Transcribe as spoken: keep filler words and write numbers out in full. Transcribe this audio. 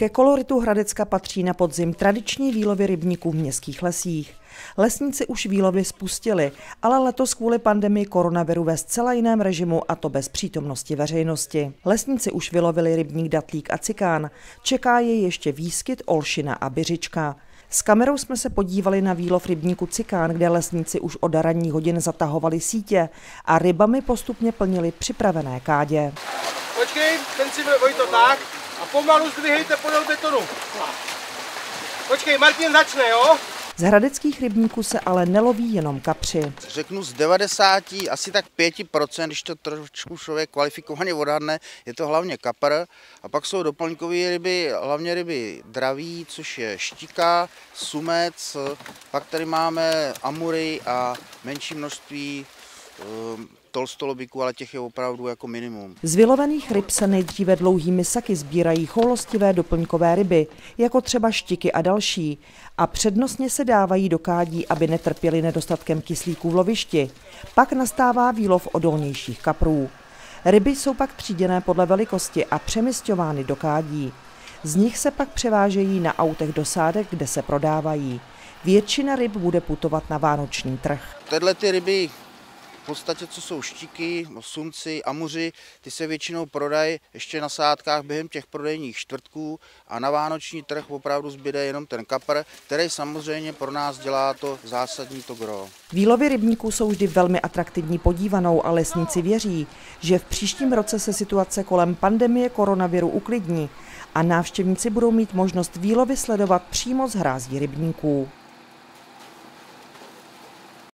Ke koloritu Hradecka patří na podzim tradiční výlovy rybníků v městských lesích. Lesníci už výlovy spustili, ale letos kvůli pandemii koronaviru ve zcela jiném režimu, a to bez přítomnosti veřejnosti. Lesníci už vylovili rybník Datlík a Cikán. Čeká je ještě výskyt, olšina a byřička. S kamerou jsme se podívali na výlov rybníku Cikán, kde lesníci už od ranních hodin zatahovali sítě a rybami postupně plnili připravené kádě. Počkej, ten si Vojto tak a pomalu zdvihejte podél betonu. Počkej, Martin začne, jo? Z hradeckých rybníků se ale neloví jenom kapři. Řeknu z devadesáti, asi tak pěti procent, když to trošku člověk kvalifikovaně odhadne, je to hlavně kapr. A pak jsou doplňkové ryby, hlavně ryby draví, což je štika, sumec, pak tady máme amury a menší množství um, tolstolobíků, ale těch je opravdu jako minimum. Z vylovených ryb se nejdříve dlouhými saky sbírají choulostivé doplňkové ryby, jako třeba štiky a další, a přednostně se dávají do kádí, aby netrpěly nedostatkem kyslíku v lovišti. Pak nastává výlov odolnějších kaprů. Ryby jsou pak tříděné podle velikosti a přemisťovány do kádí. Z nich se pak převážejí na autech do sádek, kde se prodávají. Většina ryb bude putovat na vánoční trh. Tyhle ty ryby v podstatě, co jsou štiky, sumci, amuři, ty se většinou prodají ještě na sádkách během těch prodejních čtvrtků a na vánoční trh opravdu zbyde jenom ten kapr, který samozřejmě pro nás dělá to zásadní to gro. Výlovy rybníků jsou vždy velmi atraktivní podívanou a lesníci věří, že v příštím roce se situace kolem pandemie koronaviru uklidní a návštěvníci budou mít možnost výlovy sledovat přímo z hrází rybníků.